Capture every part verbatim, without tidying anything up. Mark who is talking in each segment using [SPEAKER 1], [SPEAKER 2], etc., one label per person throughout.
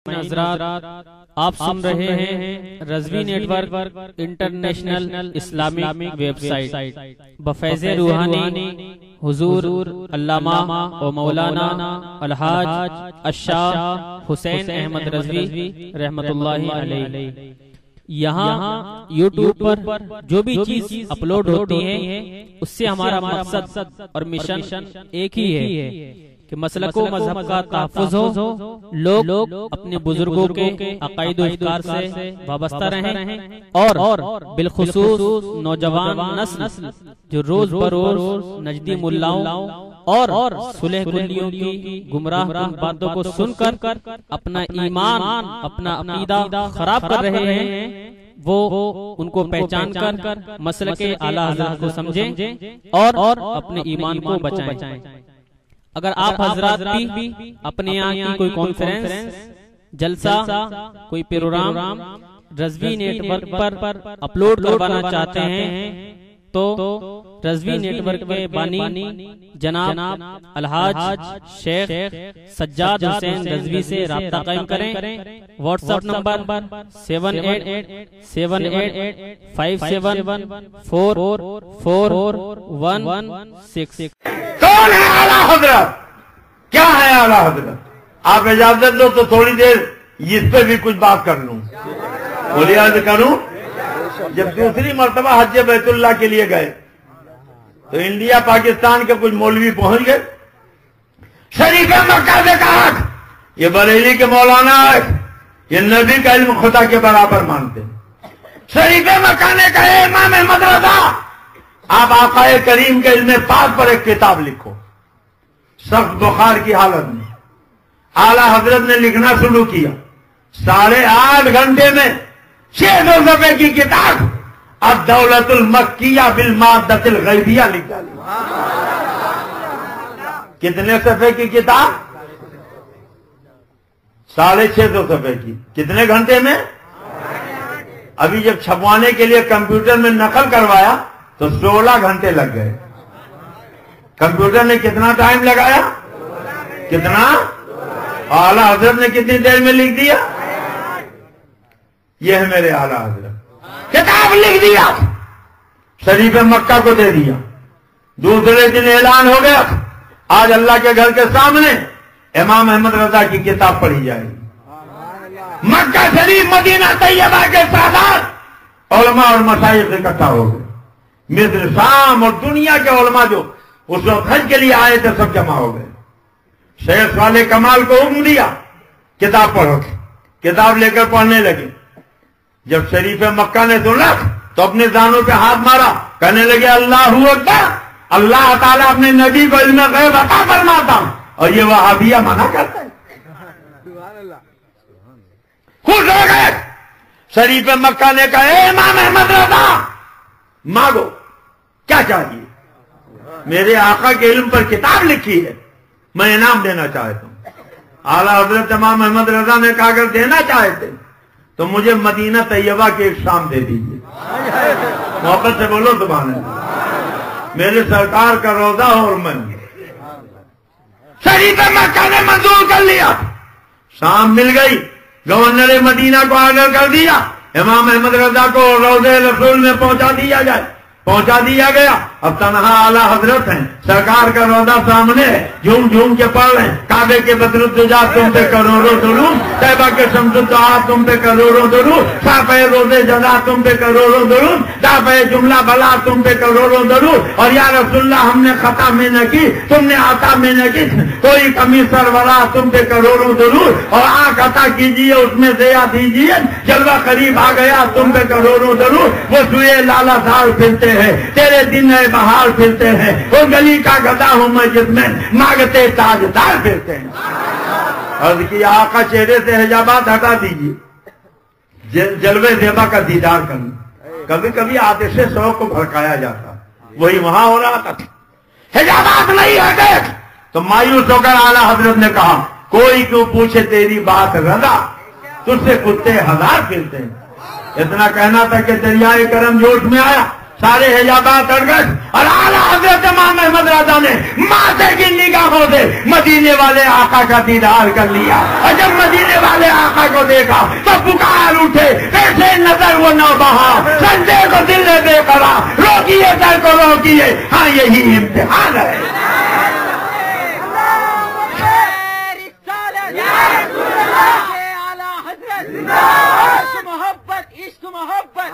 [SPEAKER 1] حضرات آپ سن رہے ہیں Rizvi network international Islamic website بفیض روحانی حضور علامہ و مولانا الحاج الشاہ حسین احمد رضوی رحمت اللہ علیہ۔ یہاں یوٹیوب پر جو بھی چیز اپلوڈ ہوتی ہے اس سے ہمارا مقصد اور مشن ایک ہی ہے کہ مسلک و مذہب کا تحفظ ہو، لوگ اپنے بزرگوں کے عقائد و افکار سے وابستہ رہیں اور بالخصوص نوجوان نسل جو روز بروز نجدی ملاؤں اور صلح کلیوں کی گمراہ باتوں کو سن کر اپنا ایمان اپنا عقیدہ خراب کر رہے ہیں، وہ ان کو پہچان کر مسلک اعلیٰ حضرت کو سمجھیں اور اپنے ایمان کو بچائیں۔ اگر آپ حضرات بھی اپنے یہاں کی کوئی کانفرنس، جلسہ، کوئی پروگرام رضوی نیٹ ورک پر اپلوڈ کروانا چاہتے ہیں تو رضوی نیٹ ورک کے بانی جناب الحاج شیخ سجاد حسین رضوی سے رابطہ قائم کریں۔ WhatsApp number seven eight seven eight five seven four four one six.
[SPEAKER 2] کون ہے اعلیٰ حضرت؟ کیا ہے اعلیٰ حضرت؟ آپ اجازت دو تو تھوڑی دیر اس پہ بھی کچھ بات کر لوں، بولیے عرض کروں۔ جب دوسری مرتبہ حج بیت اللہ کے لیے گئے تو انڈیا پاکستان کے کچھ مولوی پہنچ گئے، شریف مکہ سے کہا یہ بریلی کے مولانا ہے، یہ نبی کا علم خدا کے برابر مانتے ہیں۔ شریف مکہ نے کہے امام احمد رضا آپ آقا کریم کے علم پاک پر ایک کتاب لکھو۔ سخت بخار کی حالت میں اعلیٰ حضرت نے لکھنا شروع کیا، ساڑھے آٹھ گھنٹے میں چھ سو صفحے کی کتاب الدولت المکیہ بالمادۃ الغیبیہ لکھ ڈالی۔ کتنے صفحے کی کتاب؟ ساڑھے چھ سو صفحے کی، کتنے گھنٹے میں؟ ابھی جب چھپوانے کے لیے کمپیوٹر میں نقل کروایا تو سولہ گھنٹے لگ گئے۔ کمپیوٹر نے کتنا ٹائم لگایا؟ کتنا؟ اعلیٰ حضرت نے کتنی دیر میں لکھ دیا؟ یہ ہے میرے اعلیٰ حضرت، کتاب لکھ دیا، شریف مکہ کو دے دیا۔ دوسرے دن اعلان ہو گیا آج اللہ کے گھر کے سامنے امام احمد رضا کی کتاب پڑھی جائے گی۔ مکہ شریف مدینہ طیبہ کے سادات علماء اور مشائخ اکٹھا ہو گئے، مصر شام اور دنیا کے علماء جو اس وقت حج کے لیے آئے تھے سب جمع ہو گئے۔ شیخ صالح کمال کو حکم دیا کتاب پڑھو، کتاب لے کر پڑھنے لگے۔ جب شریف مکہ نے سنا تو اپنے دانوں پہ ہاتھ مارا، کہنے لگے اللہ اکبر، اللہ تعالیٰ اپنے نبی کو علم غیب عطا فرماتا اور یہ وہابیہ منع کرتا ہے۔ خوش ہو گئے۔ شریف مکہ نے کہا اے امام احمد رضا مانگو، کیا چاہیے؟ میرے آقا کے علم پر کتاب لکھی ہے، میں انعام دینا چاہتا ہوں۔ اعلیٰ حضرت امام احمد رضا نے کہا اگر دینا چاہتے تو مجھے مدینہ طیبہ کی ایک شام دے دیجیے۔ محبت سے بولو سبحان اللہ، میرے سرکار کا روزہ اور میں۔ شریف مکہ نے منظور کر لیا، شام مل گئی، گورنر مدینہ کو آرڈر کر دیا امام احمد رضا کو روضہ رسول میں پہنچا دیا جائے، پہنچا دیا گیا۔ اب تنہا اعلیٰ حضرت ہیں، سرکار کا روضہ سامنے ہے، جھوم جھوم کے پڑھ رہے ہیں کعبے کے بدر الدجا تم پہ کروڑوں درود، طیبہ کے شمس الدعا تم پہ کروڑوں درود، صافہ روضہ جزا تم پہ کروڑوں درود، دافع جملہ بلا تم پہ کروڑوں درود، اور یا رسول اللہ ہم نے خطا میں نہ کی، تم نے عطا میں نہ کی، کوئی کمی سرورا تم پہ کروڑوں درود، اور آنکھ عطا کیجیے اس میں ضیا دیجیے، جلوہ قریب آ گیا تم پہ کروڑوں درود، وہ سوئے لالا دار پھرتے ہیں، تیرے دن ہے بہار پھرتے ہیں، وہ گلی کا گدا ہوں میں جس میں مانگتے تاجدار پھرتے ہیں۔ عرض کی آقا چہرے سے حجابات ہٹا دیجیے، جلوے زیبا کا دیدار کرنا۔ کبھی کبھی آتش شوق کو بھڑکایا جاتا، وہی وہاں ہو رہا تھا، حجابات نہیں ہٹے تو مایوس ہو کر اعلیٰ حضرت نے کہا کوئی کیوں پوچھے تیری بات رضا، تجھ سے کتے ہزار پھرتے ہیں۔ اتنا کہنا تھا کہ دریائے کرم جوش میں آیا، سارے حجابات ہٹ گئے اور اعلیٰ حضرت امام احمد رضا نے ماتھے کی نگاہوں سے مدینے والے آقا کا دیدار کر لیا، اور جب مدینے والے آقا کو دیکھا تو پکار اٹھے، ایسے نظر وہ نہ بہا، سجدے کو دل نے بے قرار، روکیے در کو روکیے، ہاں یہی امتحان ہے۔
[SPEAKER 3] محبت عشق محبت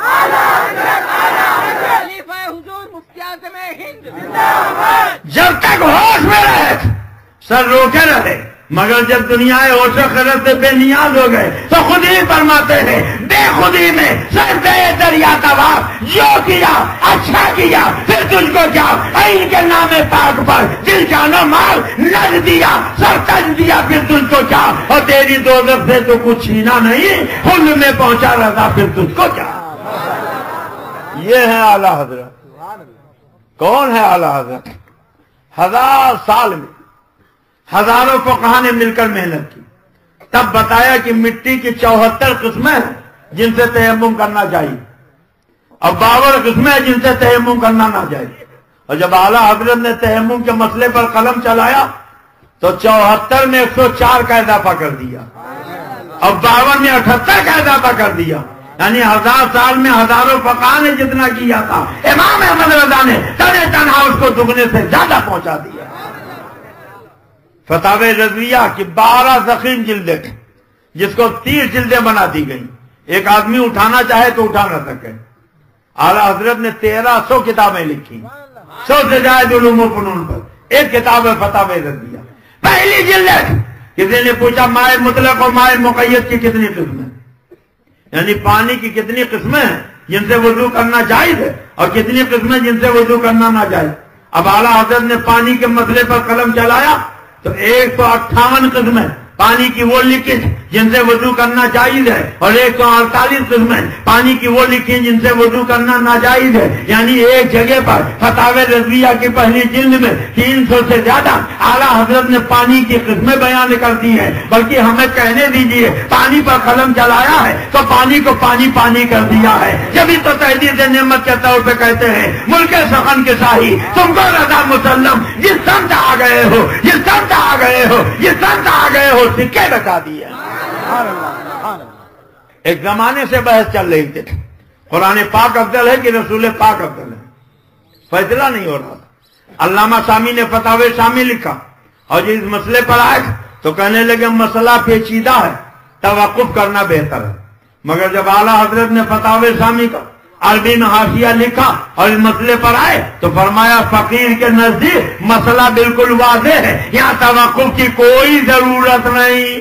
[SPEAKER 3] خلیفہ حضور مفتی اعظم ہند،
[SPEAKER 2] جب تک ہوش میں رہے سر روکے رہے، مگر جب دنیا ہوش و خرد سے بے نیاز ہو گئے تو خود ہی فرماتے ہیں بے خودی میں سر بے دریا طواف، جو کیا اچھا کیا پھر تجھ کو کیا، عین کے نام پاک پر دل جان و مال نظر دیا، سر تج دیا پھر تجھ کو کیا، اور تیری دوزخ سے تو کچھ چھینا نہیں، خلد میں پہنچا رضا پھر تجھ کو کیا۔ یہ ہے اعلیٰ حضرت۔ کون ہے اعلیٰ حضرت؟ ہزار سال میں ہزاروں فقہا نے مل کر محنت کی، تب بتایا کہ مٹی کی چوہتر قسمیں ہیں جن سے تیمم کرنا چاہیے، اور باون قسمیں ہیں جن سے تیمم کرنا نہ چاہیے۔ اور جب اعلیٰ حضرت نے تیمم کے مسئلے پر قلم چلایا تو چوہتر میں ایک سو چار کا اضافہ کر دیا، اور باون میں اٹھہتر کا اضافہ کر دیا، یعنی ہزار سال میں ہزاروں فقہا نے جتنا کیا تھا، امام احمد رضا نے تنے تنہا اس کو دگنے سے زیادہ پہنچا دیا۔ فتاوی رضویہ کی بارہ ضخیم جلدیں جس کو تیس جلدیں بنا دی گئی، ایک آدمی اٹھانا چاہے تو اٹھا نہ سکے۔ اعلیٰ حضرت نے تیرہ سو کتابیں لکھی، سو سے زائد علوم و فنون پر، ایک کتاب ہے فتاوی رضویہ۔ پہلی جلد کسی نے پوچھا مائع مطلق اور مائع مقید کی کتنی قسمیں، یعنی پانی کی کتنی قسمیں ہیں جن سے وضو کرنا جائز ہے اور کتنی قسمیں جن سے وضو کرنا ناجائز۔ اب اعلیٰ حضرت نے پانی کے مسئلے پر قلم چلایا تو ایک سو اٹھاون قسمیں پانی کی وہ لکھی جن سے وضو کرنا جائز ہے، اور ایک سو اڑتالیس قسمیں پانی کی وہ لکھی جن سے وضو کرنا ناجائز ہے، یعنی ایک جگہ پر فتاوی رضویہ کی پہلی جلد میں تین سو سے زیادہ اعلیٰ حضرت نے پانی کی قسمیں بیان کر دی ہیں۔ بلکہ ہمیں کہنے دیجئے پانی پر قلم چلایا ہے تو پانی کو پانی پانی کر دیا ہے، جبھی تو تحدید نعمت کے طور پہ کہتے ہیں ملک سخن کے شاہی تم کو رضا مسلم، جس سمت آ گئے ہو جس سمت آ گئے ہو جس سمت آ گئے ہو سکے بتا دیے۔ ایک زمانے سے بحث چل رہی تھی قرآن پاک افضل ہے کہ رسول پاک افضل ہے، فیصلہ نہیں ہو رہا تھا۔ علامہ سامی نے فتاوی شامی لکھا اور جب اس مسئلے پر آئے تو کہنے لگے مسئلہ پیچیدہ ہے، توقف کرنا بہتر ہے۔ مگر جب اعلیٰ حضرت نے فتاوی شامی کا عربی میں حاشیہ لکھا اور اس مسئلے پر آئے تو فرمایا فقیر کے نزدیک مسئلہ بالکل واضح ہے، یہاں توقف کی کوئی ضرورت نہیں۔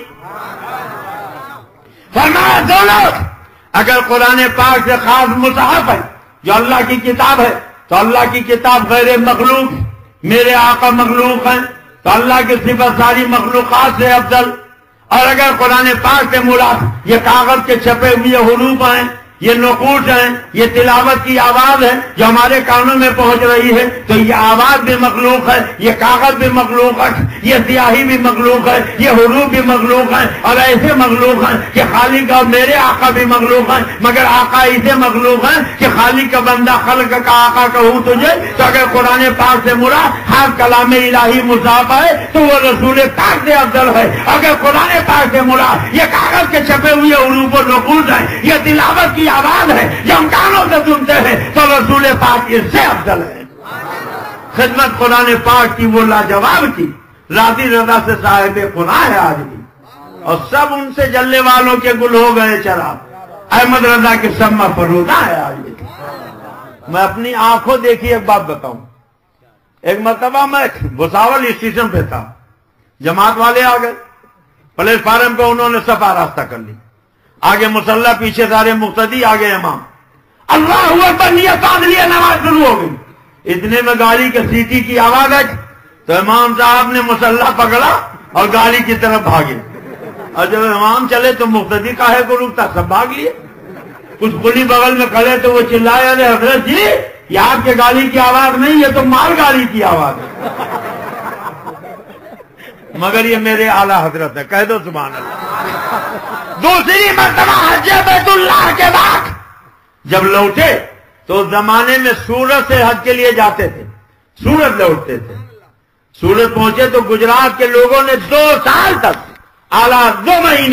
[SPEAKER 2] فرمایا دونوں اگر قرآن پاک سے خاص مصحف ہے جو اللہ کی کتاب ہے تو اللہ کی کتاب غیر مخلوق، میرے آقا مخلوق ہیں تو اللہ کی صفت ساری مخلوقات سے افضل۔ اور اگر قرآن پاک سے مراد یہ کاغذ کے چھپے ہوئے حروف ہیں، یہ نقوش ہیں، یہ تلاوت کی آواز ہے جو ہمارے کانوں میں پہنچ رہی ہے تو یہ آواز بھی مخلوق ہے، یہ کاغذ بھی مخلوق ہے، یہ سیاہی بھی مخلوق ہے، یہ حروف بھی مخلوق ہے، اور ایسے مخلوق ہیں کہ خالق اور میرے آقا بھی مخلوق ہیں، مگر آقا ایسے مخلوق ہیں کہ خالق کا بندہ خلق کا آقا کہوں تجھے تو اگر قرآن پاک سے مراد ہر کلام الہی مصحف ہے تو وہ رسول پاک سے افضل ہے۔ اگر قرآن پاک سے مراد یہ کاغذ کے چھپے ہوئے حروف و نقوش ہیں، یہ تلاوت کی آواز ہے جو ہم کانوں سے سنتے ہیں تو رسول پاک اس سے افضل ہے۔ خدمت قرآن پاک کی وہ لاجواب کی، راضی رضا سے صاحب قرآن ہے آج بھی، اور سب ان سے جلنے والوں کے گل ہو گئے چراغ، احمد رضا کے شمع فروزہ ہے آج بھی۔ میں اپنی آنکھوں دیکھی ایک بات بتاؤں، ایک مرتبہ میں بھساول اسٹیشن پہ تھا، جماعت والے آ گئے، پلیٹ فارم پہ انہوں نے صفا راستہ کر لی، آگے مسلح پیچھے سارے مقتدی، آگے امام، اللہ اکبر نیت باندھ لیے، نماز شروع ہو گئی۔ اتنے میں گاڑی کے سیٹی کی آواز آئی تو امام صاحب نے مسلح پکڑا اور گاڑی کی طرف بھاگے، اور جب امام چلے تو مقتدی کاہے کو رکتا، سب بھاگ لیے۔ کچھ کلی بغل میں کھڑے تو وہ چلائے ارے حضرت جی یہ آپ کے گاڑی کی آواز نہیں، یہ تو مال گاڑی کی آواز ہے، مگر یہ میرے اعلیٰ حضرت ہے، کہہ دو سبحان اللہ۔ دوسری مرتبہ حج بیت اللہ کے بعد جب لوٹے تو زمانے میں سورت سے حج کے لیے جاتے تھے، سورت لوٹتے تھے، سورت پہنچے تو گجرات کے لوگوں نے دو سال تک اعلیٰ دو مہینے تک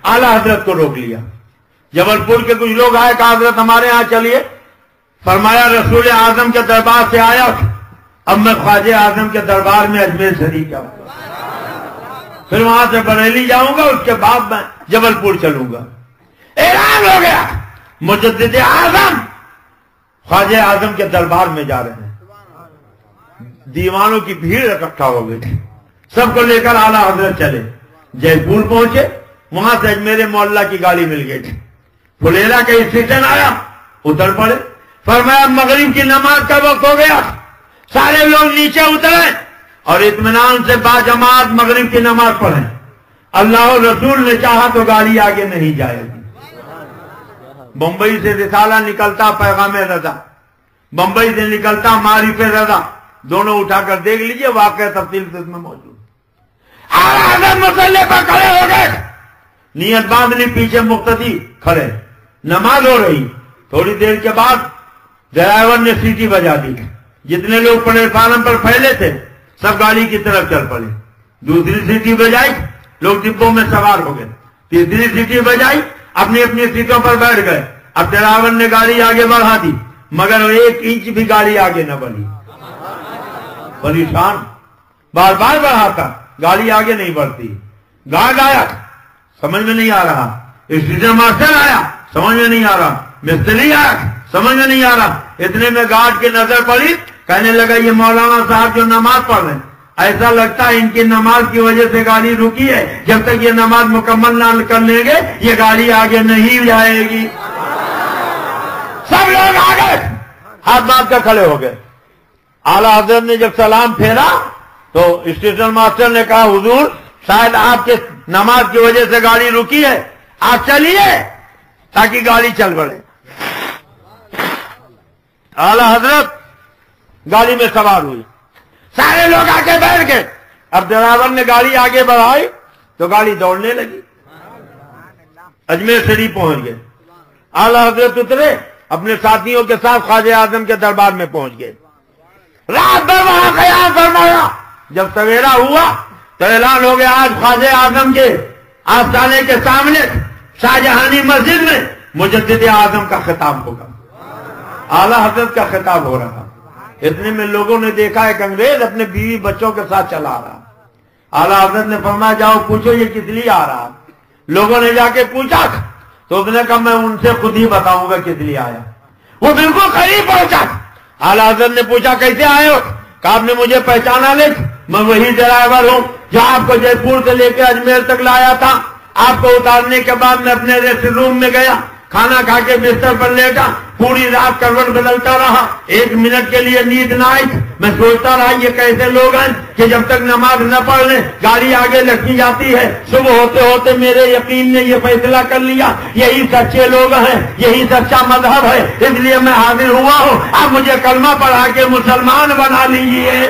[SPEAKER 2] आला हजरत को रोक लिया। जबलपुर के कुछ लोग आए, कहा हजरत हमारे यहाँ चलिए। फरमाया रसूल आजम के दरबार से आया, अब मैं ख्वाजे आजम के दरबार में अजमेर शरीफ जाऊंगा, फिर वहां से बरेली जाऊंगा, उसके बाद मैं जबलपुर चलूंगा। ऐलान हो गया मुजद्दिद आजम ख्वाजे आजम के दरबार में जा रहे हैं। दीवानों की भीड़ इकट्ठा हो गई थी, सबको लेकर आला हजरत चले। जयपुर पहुंचे, वहां से मेरे मोहल्ला की गाड़ी मिल गई थी। फुलेरा का स्टेशन आया, उतर पड़े। फरमाया मगरिब की नमाज का वक्त हो गया, सारे लोग नीचे उतरे और इत्मीनान से बाजमात मगरिब की नमाज पढ़े। अल्लाह और रसूल ने चाहा तो गाड़ी आगे नहीं जाएगी। बंबई से रिसाला निकलता पैगाम रजा, बंबई से निकलता मारिफ रजा, दोनों उठाकर देख लीजिए, वाकई तफसील से इसमें मौजूद। आला मुसल्ले पर खड़े हो गए, नियत बांध ली, पीछे मुक्तदी खड़े, नमाज हो रही। थोड़ी देर के बाद ड्राइवर ने सीटी बजा दी। जितने लोग प्लेटफार्म पर फैले थे सब गाड़ी की तरफ चल पड़े। दूसरी सीटी बजाई, लोग डिब्बों में सवार हो गए। तीसरी सीटी बजाई, अपनी अपनी सीटों पर बैठ गए। अब ड्राइवर ने गाड़ी आगे बढ़ा दी, मगर एक इंच भी गाड़ी आगे न बढ़ी। परेशान, बार बार बढ़ाता, गाड़ी आगे नहीं बढ़ती। गार्ड आया, समझ में नहीं आ रहा। स्टेशन मास्टर आया, समझ में नहीं आ रहा। मिस्त्री आया, समझ में नहीं आ रहा। इतने में गार्ड की नजर पड़ी, कहने लगा ये मौलाना साहब जो नमाज पढ़ रहे हैं, ऐसा लगता है इनकी नमाज की वजह से गाड़ी रुकी है, जब तक ये नमाज मुकम्मल ना कर लेंगे ये गाड़ी आगे नहीं जाएगी। सब लोग आ गए, हाथ बांध कर खड़े हो गए। आला हजरत ने जब सलाम फेरा तो स्टेशन मास्टर ने कहा हुजूर शायद आपके नमाज की वजह से गाड़ी रुकी है, आप चलिए ताकि गाड़ी चल बढ़े। आला हजरत गाड़ी में सवार हुई, सारे लोग आके बैठ गए। अब ड्राइवर ने गाड़ी आगे बढ़ाई तो गाड़ी दौड़ने लगी। अजमेर शरीफ पहुंच गए। आला हजरत उतरे, अपने साथियों के साथ ख्वाजे आजम के दरबार में पहुंच गए। रात भर वहां क़याम फरमाया। जब सवेरा हुआ तो ऐलान हो गया आज ख्वाजे आजम के आस्थाने के सामने शाहजहानी मस्जिद में मुजद्दिद आजम का खिताब होगा। आला हजरत का खिताब हो रहा। इतने में लोगों ने देखा एक अंग्रेज अपने बीवी बच्चों के साथ चला रहा। आला हजरत ने फरमाया जाओ पूछो ये किस लिए आ रहा। लोगों ने जाके पूछा तो उसने कहा मैं उनसे खुद ही बताऊंगा किस लिए आया। वो बिल्कुल करीब पहुंचा। आला हजरत ने पूछा कैसे आए हो? कहा आपने मुझे पहचाना नहीं, मैं वही ड्राइवर हूं जो आपको जयपुर से लेकर अजमेर तक लाया था। आपको उतारने के बाद मैं अपने रेस्ट रूम में गया, खाना खा के बिस्तर पर लेटा, पूरी रात करवट बदलता रहा, एक मिनट के लिए नींद न आई। मैं सोचता रहा ये कैसे लोग हैं कि जब तक नमाज न पढ़ ले गाड़ी आगे लटकी जाती है। सुबह होते होते मेरे यकीन ने ये फैसला कर लिया यही सच्चे लोग हैं, यही सच्चा मजहब है, इसलिए मैं हाजिर हुआ हूँ। आप मुझे कलमा पढ़ा के मुसलमान बना लीजिए।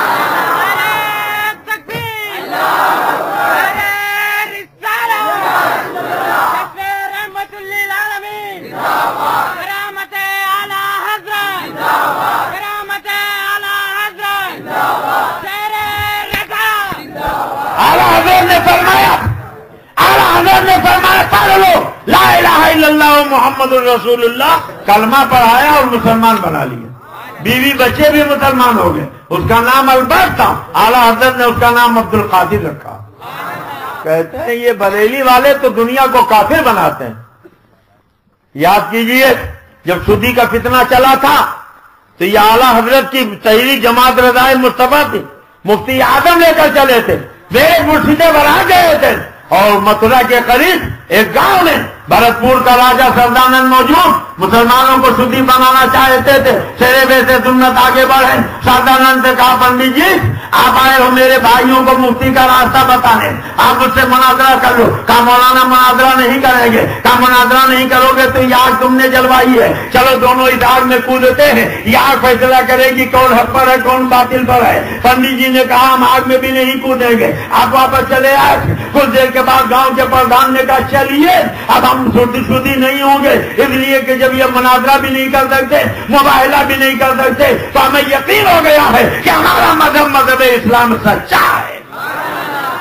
[SPEAKER 2] ला इलाहा इल्लल्लाह मुहम्मदुर रसूलुल्लाह, कलमा पढ़ाया और मुसलमान बना लिया। बीवी बच्चे भी मुसलमान हो गए। उसका नाम अल्बर्ट था, आला हजरत ने उसका नाम अब्दुल कादिर रखा। कहते हैं ये बरेली वाले तो दुनिया को काफिर बनाते हैं। याद कीजिए जब सूदी का फितना चला था तो ये आला हजरत की तहरीक जमात रज़ाए मुस्तफा थी, मुफ्ती आदम लेकर चले थे, वे मुर्शिदे बना गए थे। और मथुरा के करीब एक गांव में भरतपुर का राजा सरदानंद मौजूद मुसलमानों को शुद्धि बनाना चाहते थे। शेरे वैसे सुन्नत आगे बढ़े। सरदानंद से कहा पंडित जी आप आए हो मेरे भाइयों को मुक्ति का रास्ता बताने, आप मुझसे मुनाजरा कर लो। कहा मौलाना मुनाजरा नहीं करेंगे। कहा मुनाजरा नहीं करोगे तो ये आग तुमने जलवाई है, चलो दोनों इस आग में कूदते हैं, ये आग फैसला करेगी कौन हक पर है कौन बातिल पर है। पंडित जी ने कहा हम आग में भी नहीं कूदेंगे, आप वापस चले आए। कुछ देर के बाद गांव के प्रधान ने कहा चलिए अब हम शुद्धि शुद्धि नहीं होंगे, इसलिए कि जब ये मुनाजरा भी नहीं कर सकते, मुबाहला भी नहीं कर सकते, तो हमें यकीन हो गया है कि हमारा मजहब मजहब इस्लाम सच्चा है।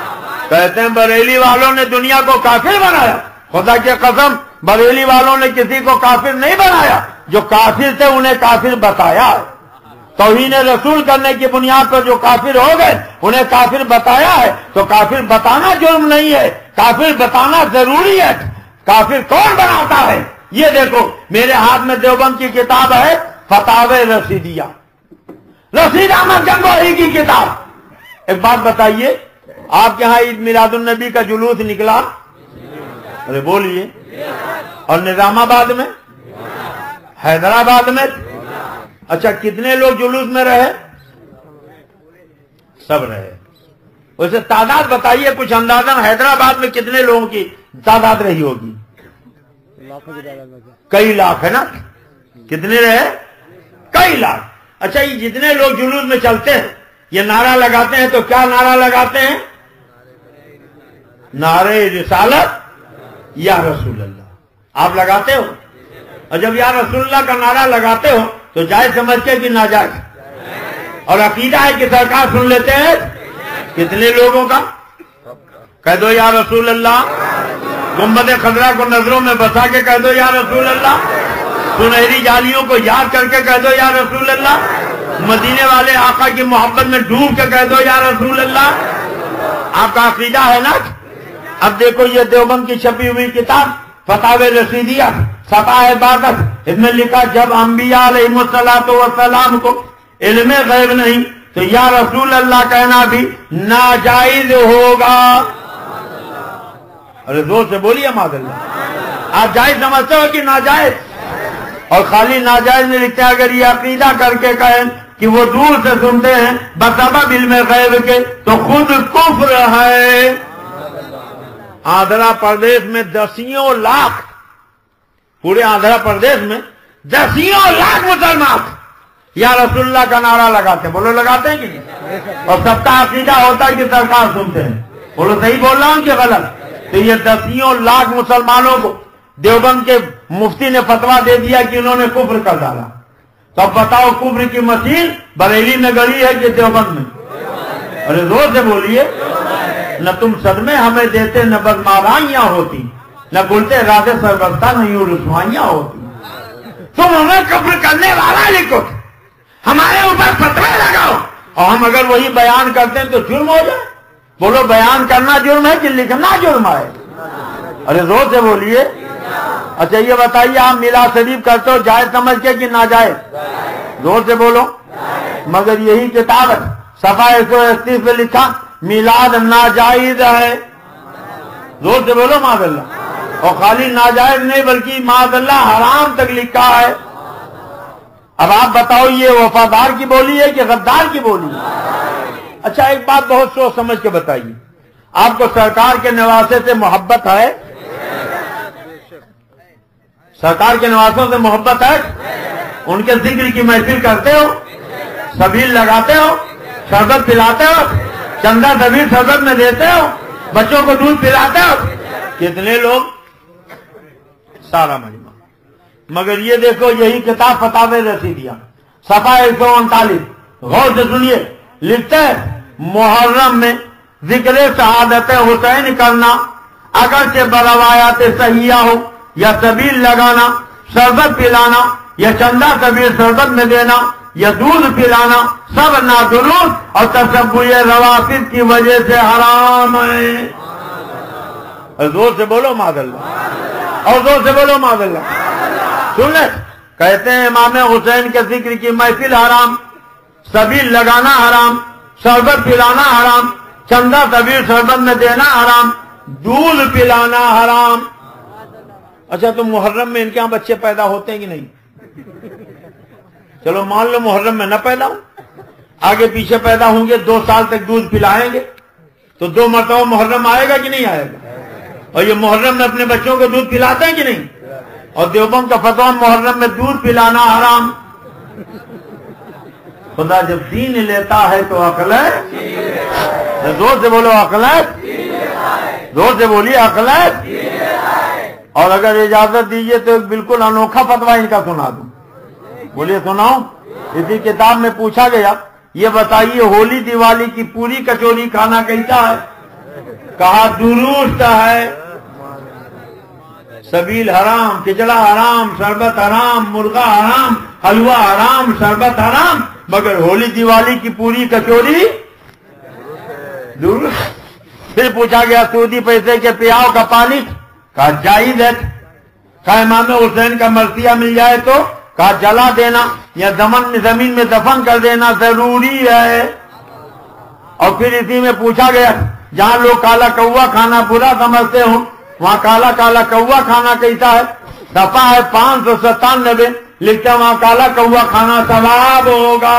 [SPEAKER 2] کہتے ہیں بریلی والوں نے دنیا کو کافر بنایا. خدا کی قسم بریلی والوں نے کسی کو کافر نہیں بنایا. جو کافر تھے انہیں کافر بتایا. توہین رسول کرنے کی بنیاد پر جو کافر ہو گئے انہیں کافر بتایا ہے. تو کافر بتانا جرم نہیں ہے, کافر بتانا ضروری ہے. کافر کون بناتا ہے؟ یہ دیکھو میرے ہاتھ میں دیوبند کی کتاب ہے فتاوی رشیدیہ, رشید احمد گنگوہی کی کتاب. ایک بات بتائیے, آپ کے ہاں عید میلاد النبی کا جلوس نکلا؟ ارے بولیے. اور نظام آباد میں, حیدرآباد میں, اچھا کتنے لوگ جلوس میں رہے؟ سب رہے. ویسے تعداد بتائیے کچھ اندازاً حیدرآباد میں کتنے لوگوں کی تعداد رہی ہوگی؟ کئی لاکھ ہے نا. کتنے رہے؟ کئی لاکھ. اچھا یہ جتنے لوگ جلوس میں چلتے ہیں یہ نعرہ لگاتے ہیں تو کیا نعرہ لگاتے ہیں؟ نعرہ رسالت یا رسول اللہ. آپ لگاتے ہو؟ اور جب یا رسول اللہ کا نعرہ لگاتے ہو تو جائز سمجھتے کہ ناجائز؟ اور عقیدہ ہے کہ سرکار سن لیتے ہیں کتنے لوگوں کا؟ کہہ دو یا رسول اللہ. گنبد خضرا کو نظروں میں بسا کے کہہ دو یا رسول اللہ. سنہری جالیوں کو یاد کر کے کہہ دو یا رسول اللہ. مدینے والے آقا کی محبت میں ڈوب کے کہہ دو یا رسول اللہ. آپ کا عقیدہ ہے نا. اب دیکھو یہ دیوبند کی چھپی ہوئی کتاب فتاوی رشیدیہ صفحہ عبادت, اس میں لکھا جب انبیاء علیہ الصلوۃ والسلام کو علم غیب نہیں تو یا رسول اللہ کہنا بھی ناجائز ہوگا. ارے زور سے بولیے معاذ اللہ. آپ جائز سمجھتے ہو کہ ناجائز؟ اور خالی ناجائز نہیں لکھتے, اگر یہ عقیدہ کر کے کہیں کہ وہ دور سے سنتے ہیں بسبب علم غیب کے تو خود کفر ہے. آندھرا پردیش میں دسیوں لاکھ, پورے آندھرا پردیش میں دسیوں لاکھ مسلمان یا رسول اللہ کا نعرہ لگاتے ہیں. بولو لگاتے ہیں کہ نہیں؟ اور سب کا عقیدہ ہوتا ہے کہ سرکار سنتے ہیں. بولو صحیح بول رہا ہوں کہ غلط؟ تو یہ دسیوں لاکھ مسلمانوں کو دیوبند کے مفتی نے فتویٰ دے دیا کہ انہوں نے کفر کر ڈالا. تو اب بتاؤ کفر کی مشین بریلی میں گڑی ہے کہ دیوبند میں؟ ارے زور سے بولیے. نہ تم صدمے ہمیں دیتے نہ بدمارائیاں ہوتی, نہ بولتے راز سربستہ نہ یوں رسوائیاں ہوتی. تم ہمیں کفر کرنے والا لکھو, ہمارے اوپر فتوے لگاؤ, اور ہم اگر وہی بیان کرتے ہیں تو جرم ہو جائے. بولو بیان کرنا جرم ہے کہ لکھنا جرم ہے؟ ارے زور سے بولیے. اچھا یہ بتائیے آپ میلاد شریف کرتے ہو جائز سمجھ کے کہ ناجائز؟ زور سے بولو. مگر یہی کتاب صفحہ ایک سو اکتیس پہ لکھا میلاد ناجائز ہے. زور سے بولو معاذ اللہ. اور خالی ناجائز نہیں بلکہ معاذ اللہ حرام تک لکھا ہے. اب آپ بتاؤ یہ وفادار کی بولی ہے کہ غدار کی بولی ہے؟ اچھا ایک بات بہت سوچ سمجھ کے بتائیے, آپ کو سرکار کے نواسے سے محبت ہے؟ سرکار کے نواسوں سے محبت ہے؟ ان کے ذکر کی محفل کرتے ہو, سبیل لگاتے ہو, شربت پلاتے ہو, چندہ سبیل شربت میں دیتے ہو, بچوں کو دودھ پلاتے ہو. کتنے لوگ؟ سارا مجمع. مگر یہ دیکھو یہی کتاب فتاوی رشیدیہ صفحہ ایک سو انتالیس, غور سے سنیے, لکھتے ہیں محرم میں ذکر شہادت حسین کرنا اگرچہ بروایات صحیحہ ہو, یا سبیل لگانا, شربت پلانا, یا چندہ سبیل شربت میں دینا, یا دودھ پلانا سب نادرست اور تشبہ روافض کی وجہ سے حرام ہے. زور سے بولو معاذ اللہ, اور زور سے بولو معاذ اللہ. سن لیں, کہتے ہیں امام حسین کے ذکر کی محفل حرام, سبیل لگانا حرام, شربت پلانا حرام, چندہ سبیل شربت میں دینا حرام, دودھ پلانا حرام. اچھا تو محرم میں ان کے ہاں بچے پیدا ہوتے ہیں کہ نہیں؟ چلو مان لو محرم میں نہ پیدا ہوں, آگے پیچھے پیدا ہوں گے, دو سال تک دودھ پلائیں گے تو دو مرتبہ محرم آئے گا کہ نہیں آئے گا؟ اور یہ محرم میں اپنے بچوں کو دودھ پلاتے ہیں کہ نہیں؟ اور دیوبند کا فتویٰ محرم میں دودھ پلانا حرام. خدا جب دین لیتا ہے تو عقل ہے. زور سے بولو عقل ہے, زور سے بولیے عقل ہے. اور اگر اجازت دیجیے تو ایک بالکل انوکھا فتویٰ ان کا سنا دوں. بولیے سناؤ. اسی کتاب میں پوچھا گیا یہ بتائیے ہولی دیوالی کی پوری کچوری کھانا کیسا ہے؟ کہا درست ہے، سبیل حرام، کچڑا حرام، شربت حرام، مرغا حرام، حلوہ حرام، شربت حرام، مگر ہولی دیوالی کی پوری کچوری درست۔ پھر پوچھا گیا سودی پیسے کے پیاؤ کا پانی، کہا جائز ہے۔ کہا امام حسین کا مرثیہ مل جائے تو، کہا جلا دینا یا زمین میں زمین میں دفن کر دینا ضروری ہے۔ اور پھر اسی میں پوچھا گیا جہاں لوگ کالا کوا کھانا برا سمجھتے ہوں وہاں کالا کالا کوا کھانا کیسا ہے؟ صفحہ ہے پانچ سو ستانوے، لکھتا وہاں کالا کوا کھانا ثواب ہوگا۔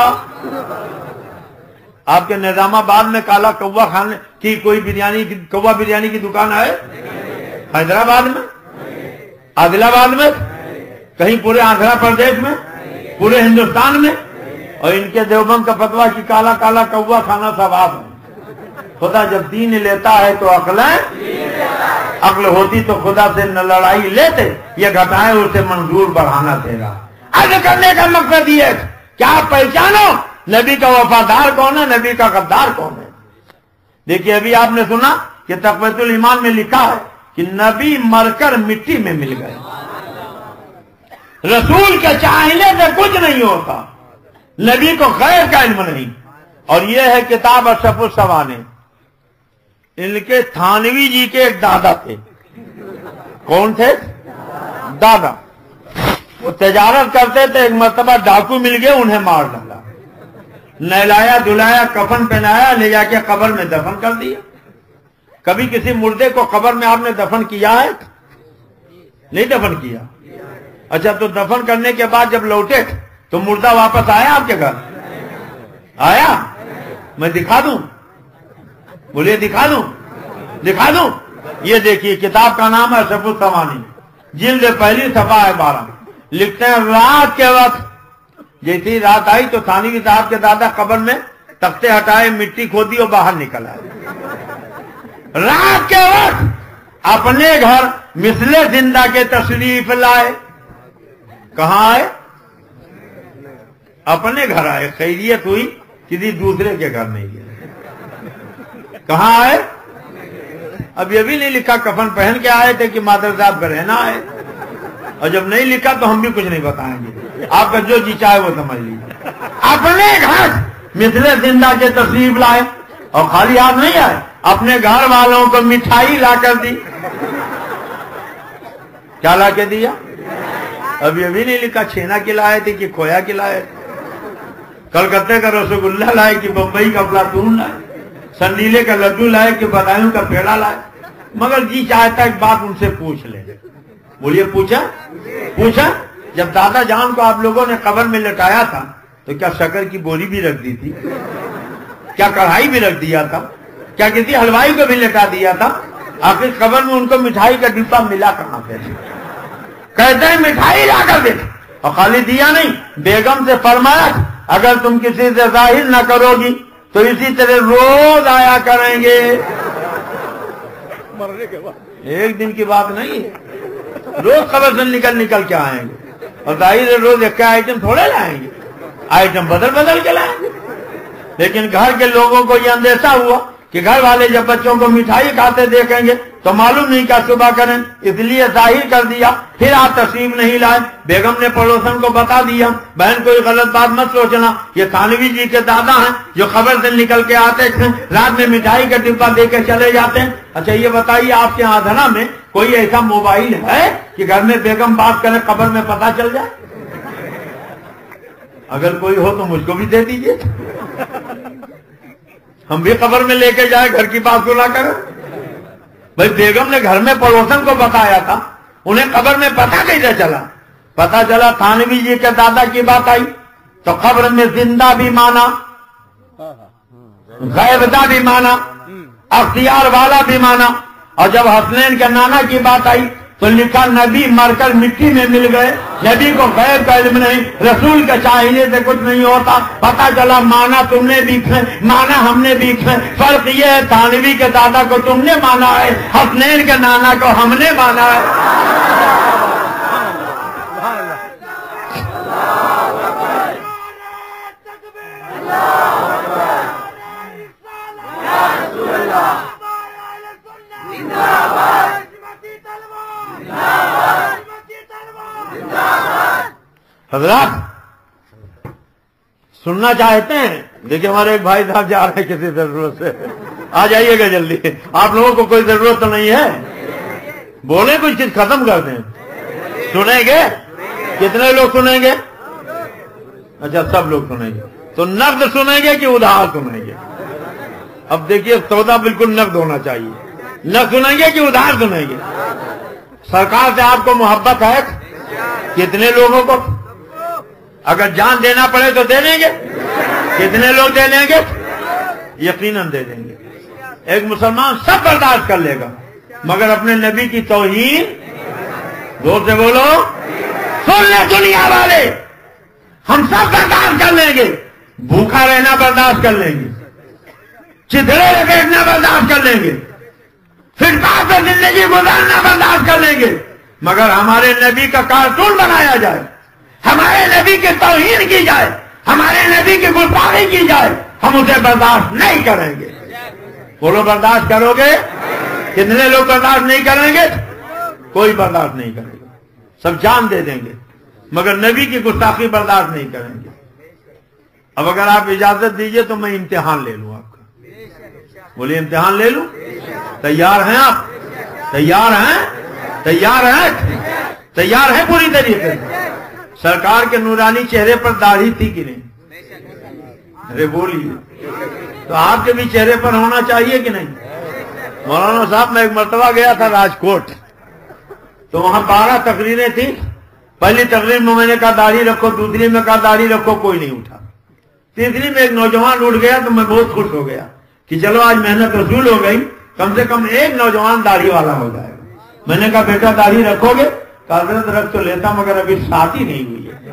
[SPEAKER 2] آپ کے نظام آباد میں کالا کوا کھانے کی کوئی بریانی کوا بریانی کی دکان ہے؟ حیدرآباد میں، عادل آباد میں، کہیں پورے آندھرا پردیش میں، پورے ہندوستان میں؟ اور ان کے دیوبند کا فتویٰ کہ کالا کالا کوا کھانا ثواب ہے۔ خدا جب دین لیتا ہے تو عقل عقل ہوتی تو خدا سے نہ لڑائی لیتے، یہ گھٹائے اسے منظور بڑھانا تیرا۔ عرض کرنے کا مقصد یہ ہے کہ آپ پہچانو نبی کا وفادار کون ہے، نبی کا غدار کون ہے۔ دیکھیے ابھی آپ نے سنا کہ تقویت الایمان میں لکھا ہے کہ نبی مر کر مٹی میں مل گئے، رسول کے چاہنے سے کچھ نہیں ہوتا، نبی کو غیر کا علم نہیں۔ اور یہ ہے کتاب اشرف السوانے، ان کے تھانوی جی کے ایک دادا تھے۔ کون تھے؟ دادا۔ وہ تجارت کرتے تھے، ایک مرتبہ ڈاکو مل گئے، انہیں مار ڈالا، نہلایا دھلایا کفن پہنایا، لے جا کے قبر میں دفن کر دیا۔ کبھی کسی مردے کو قبر میں آپ نے دفن کیا ہے؟ نہیں دفن کیا۔ اچھا تو دفن کرنے کے بعد جب لوٹے تو مردہ واپس آیا آپ کے گھر؟ آیا؟ میں دکھا دوں؟ بولیے دکھا دوں؟ دکھا دوں؟ یہ دیکھیے کتاب کا نام ہے اشرف السوانی، جلد پہلی صفحہ ہے بارہ۔ لکھتے ہیں رات کے وقت جیسی رات آئی تو تھانوی صاحب کے دادا قبر میں تختے ہٹائے، مٹی کھودی اور باہر نکل آئے۔ رات کے وقت اپنے گھر مثل زندہ کے تشریف لائے۔ کہاں آئے؟ اپنے گھر آئے، خیریت ہوئی، کسی دوسرے کے گھر نہیں گئے۔ کہاں آئے؟ اب یہ بھی نہیں لکھا کفن پہن کے آئے تھے کہ مادر صاحب کا رہنا ہے، اور جب نہیں لکھا تو ہم بھی کچھ نہیں بتائیں گے، آپ کا جو جی چاہے وہ سمجھ لیجیے۔ اپنے گھر مثل زندہ کے تشریف لائے، اور خالی ہاتھ نہیں آئے، اپنے گھر والوں کو مٹھائی لا کر دی۔ کیا لا کے دیا؟ اب یہ بھی نہیں لکھا چھینا کھلائے تھے کہ کھویا کھلائے، کلکتے کا رسگلہ لائے کہ بمبئی کا پلاتون لائے، سنڈیلے کا لڈو لائے کہ بدایوں کا پیڑا لائے۔ مگر جی چاہتا ایک بات ان سے پوچھ لیں۔ بولیے پوچھا؟ پوچھا جب دادا جان کو آپ لوگوں نے قبر میں لٹایا تھا تو کیا شکر کی بوری بھی رکھ دی تھی؟ کیا کڑھائی بھی رکھ دیا تھا؟ کیا کسی حلوائی کو بھی لٹا دیا تھا؟ آخر قبر میں ان کو مٹھائی کا ڈبہ ملا کہاں سے؟ کہتے ہیں مٹھائی لا کر دے، اور خالی دیا نہیں، بیگم سے فرمایا اگر تم کسی سے ظاہر نہ کرو گی تو اسی طرح روز آیا کریں گے۔ ایک دن کی بات نہیں، روز قبر سے نکل نکل کے آئیں گے، اور ظاہر روز ایک آئٹم تھوڑے لائیں گے، آئٹم بدل بدل کے لائیں گے۔ لیکن گھر کے لوگوں کو یہ اندیشہ ہوا کہ گھر والے جب بچوں کو مٹھائی کھاتے دیکھیں گے تو معلوم نہیں کیا صبح کریں، اس لیے ظاہر کر دیا۔ پھر آپ تشریف نہیں لائے، بیگم نے پڑوسن کو بتا دیا بہن کوئی غلط بات مت سوچنا، یہ تھانوی جی کے دادا ہیں جو خبر سے نکل کے آتے تھے، رات میں مٹھائی کا ڈبہ دے کے چلے جاتے ہیں۔ اچھا یہ بتائیے آپ کے آدھنا میں کوئی ایسا موبائل ہے کہ گھر میں بیگم بات کرے قبر میں پتہ چل جائے؟ اگر کوئی ہو تو مجھ کو بھی دے دیجیے، ہم بھی قبر میں لے کے جائیں، گھر کی بات سنا کر۔ بھائی بیگم نے گھر میں پڑوسن کو بتایا تھا، انہیں قبر میں پتہ کیسے چلا؟ پتہ چلا تھانوی جی کے دادا کی بات آئی تو قبر میں زندہ بھی مانا، غیبدہ بھی مانا، اختیار والا بھی مانا۔ اور جب حسنین کے نانا کی بات آئی تو لکھا نبی مر کر مٹی میں مل گئے، نبی کو غیب کا علم نہیں، رسول کے چاہنے سے کچھ نہیں ہوتا۔ پتہ چلا مانا تم نے بھی مانا ہم نے بھی، فرق یہ ہے تھانوی کے دادا کو تم نے مانا ہے، حسنین کے نانا کو ہم نے مانا ہے۔ حضرات سننا چاہتے ہیں؟ دیکھیں ہمارے ایک بھائی صاحب جا رہے ہیں کسی ضرورت سے، آ جائیے گا جلدی. آپ لوگوں کو کوئی ضرورت تو نہیں ہے؟ بولیں کچھ چیز ختم کر دیں. سنیں گے؟ کتنے لوگ سنیں گے؟ اچھا سب لوگ سنیں گے. تو نقد سنیں گے کہ ادھار سنیں گے؟ اب دیکھیے سودا بالکل نقد ہونا چاہیے. نقد سنیں گے کہ ادھار سنیں گے؟ سرکار سے آپ کو محبت ہے؟ کتنے لوگوں کو؟ اگر جان دینا پڑے تو دے دیں گے؟ کتنے لوگ دے دیں گے؟ یقیناً دے دیں گے. ایک مسلمان سب برداشت کر لے گا مگر اپنے نبی کی توہین، زور سے بولو، سن لے دنیا والے، ہم سب برداشت کر لیں گے. بھوکا رہنا برداشت کر لیں گے، چترے بیٹھنا برداشت کر لیں گے، فٹ پاتھ پہ زندگی گزارنا برداشت کر لیں گے، مگر ہمارے نبی کا کارٹون بنایا جائے، ہمارے نبی کی توہین کی جائے، ہمارے نبی کی گستاخی کی جائے، ہم اسے برداشت نہیں کریں گے. بولو برداشت کرو گے؟ کتنے لوگ برداشت نہیں کریں گے؟ کوئی برداشت نہیں کرے گا. سب جان دے دیں گے مگر نبی کی گستاخی برداشت نہیں کریں گے. اب اگر آپ اجازت دیجئے تو میں امتحان لے لوں آپ کا. بولیے امتحان لے لوں؟ تیار ہیں آپ؟ تیار ہیں؟ تیار ہیں؟ تیار ہیں پوری طریقے سے؟ سرکار کے نورانی چہرے پر داڑھی تھی کہ نہیں؟ ارے بولیے. تو آپ کے بھی چہرے پر ہونا چاہیے کہ نہیں؟ مولانا صاحب میں ایک مرتبہ گیا تھا راجکوٹ، تو وہاں بارہ تقریریں تھیں. پہلی تقریر میں میں نے کہا داڑھی رکھو، دوسری میں کہا داڑھی رکھو، کوئی نہیں اٹھا. تیسری میں ایک نوجوان اٹھ گیا تو میں بہت خوش ہو گیا کہ چلو آج محنت وصول ہو گئی، کم سے کم ایک نوجوان داڑھی والا ہو جائے گا. میں نے کہا بیٹا داڑھی رکھو گے؟ حضرت رکھ تو لیتا مگر ابھی شادی نہیں ہوئی ہے.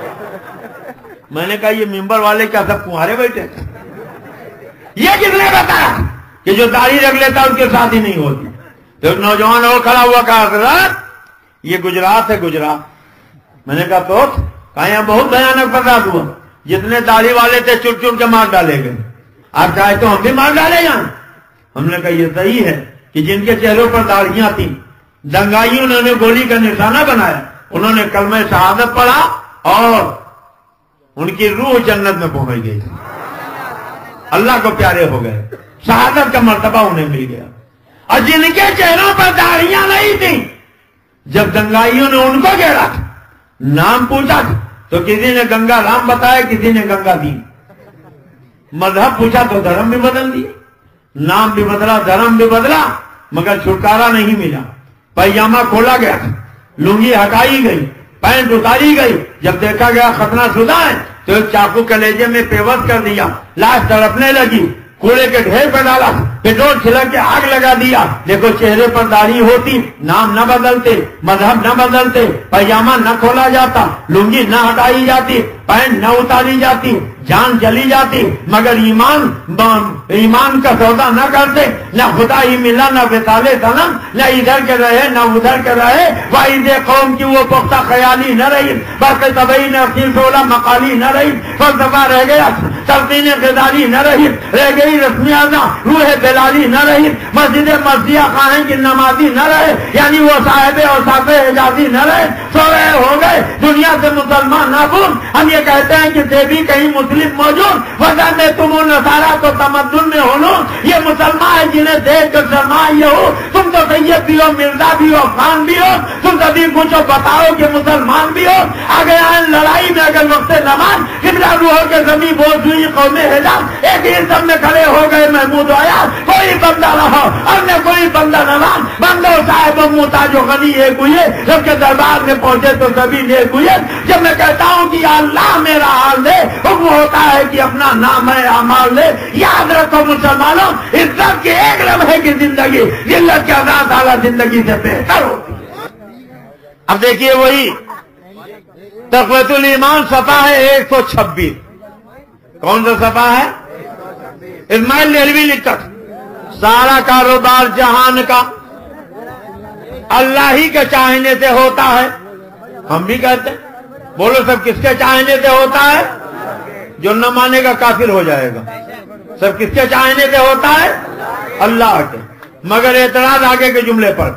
[SPEAKER 2] میں نے کہا یہ ممبر والے کیا سب کمہارے بیٹھے؟ یہ کس نے بتایا کہ جو داڑھی رکھ لیتا اس کی شادی نہیں ہوتی؟ تو ایک نوجوان اور کھڑا ہوا کہا حضرت یہ گجرات ہے، گجرات. میں نے کہا تو کہا یہاں بہت بھیانک فساد ہوا، جتنے داڑھی والے تھے چٹ چٹ کے مار ڈالے گئے. آپ چاہے تو ہم بھی مار ڈالے جائیں. ہم نے کہا یہ صحیح ہے کہ جن کے چہروں پر داڑھیاں تھیں، دنگائیوں نے انہیں گولی کا نشانہ بنایا، انہوں نے کلمہ شہادت پڑھا اور ان کی روح جنت میں پہنچ گئی، اللہ کو پیارے ہو گئے، شہادت کا مرتبہ انہیں مل گیا. اور جن کے چہروں پر داڑھیاں نہیں تھیں، جب دنگائیوں نے ان کو گھیرا نام پوچھا تو کسی نے گنگا رام بتایا، کسی نے گنگا دین. مذہب پوچھا تو دھرم بھی بدل دی، نام بھی بدلا، دھرم بھی بدلا، مگر چھٹکارا نہیں ملا. پیجامہ کھولا گیا، لنگی ہٹائی گئی، پینٹ اتاری گئی. جب دیکھا گیا ختنہ شدہ ہے تو ایک چاقو کلیجے میں پیوست کر دیا، لاش تڑپنے لگی، کوڑے کے ڈھیر پہ ڈالا، پیٹرول چھلک کے آگ لگا دیا. دیکھو چہرے پر داڑھی ہوتی، نام نہ بدلتے، مذہب نہ بدلتے، پیجامہ نہ کھولا جاتا، لنگی نہ ہٹائی جاتی، پینٹ نہ اتاری جاتی، جان چلی جاتی، مگر ایمان ایمان کا سودا نہ کرتے، نہ خدا ہی ملا، نہ وصالِ صنم، نہ ادھر کے رہے نہ ادھر کے رہے. واحد قوم کی وہ پختہ خیالی نہ رہی، برق طبعی نے اصیل سولہ مقالی نہ رہی، فلسفہ رہ گیا، تلقین غزالی نہ رہی، رہ گئی رسمی اعضا روح بلالی نہ رہی، مسجد مرضیہ خانہ کی نمازی نہ رہے، یعنی وہ صاحب اور صاحب حجازی نہ رہے. سو رہے ہو گئے دنیا سے مسلمان نابود. ہم یہ کہتے ہیں کہ تھے بھی کہیں مسلم موجود، وزن میں تم نصارا تو تمدن میں ہو لو. یہ مسلمان ہے جنہیں دیکھ کر شرما یہ ہو. تم تو سید بھی ہو، مرزا بھی ہو، خان بھی ہو، تم سبھی کچھ بتاؤ کہ مسلمان بھی ہو. آ گیا لڑائی میں اگر وقت نماز قبلہ روح کے زمین بوجھ ہوئی قوم حجاز، ایک ہی سب میں کھڑے ہو گئے محمود آیا. کوئی بندہ رہو اور نہ کوئی بندہ نواز، بندو صاحب محتاج و غنی ایک ہوئے، جب کے دربار میں پہنچے تو سبھی نیک ہوئے. جب میں کہتا ہوں کہ اللہ میرا حال دے، حکم ہوتا ہے کہ اپنا نام ہے اعمال دے. یاد رکھو مسلمانوں، عزت کے ایک لمحے کی زندگی ذلت کے آزاد اعلیٰ زندگی سے بہتر ہوتی ہے. اب دیکھیے وہی تقویۃ الایمان صفحہ ہے ایک سو چھبیس. کون سا صفحہ ہے؟ اسماعیل دہلوی لکھتا سارا کاروبار جہان کا اللہ ہی کے چاہنے سے ہوتا ہے. ہم بھی کہتے ہیں. بولو سب کس کے چاہنے سے ہوتا ہے؟ جو نہ مانے گا کافر ہو جائے گا. سب کس کے چاہنے سے ہوتا ہے؟ اللہ کے. مگر اعتراض آگے کے جملے پر،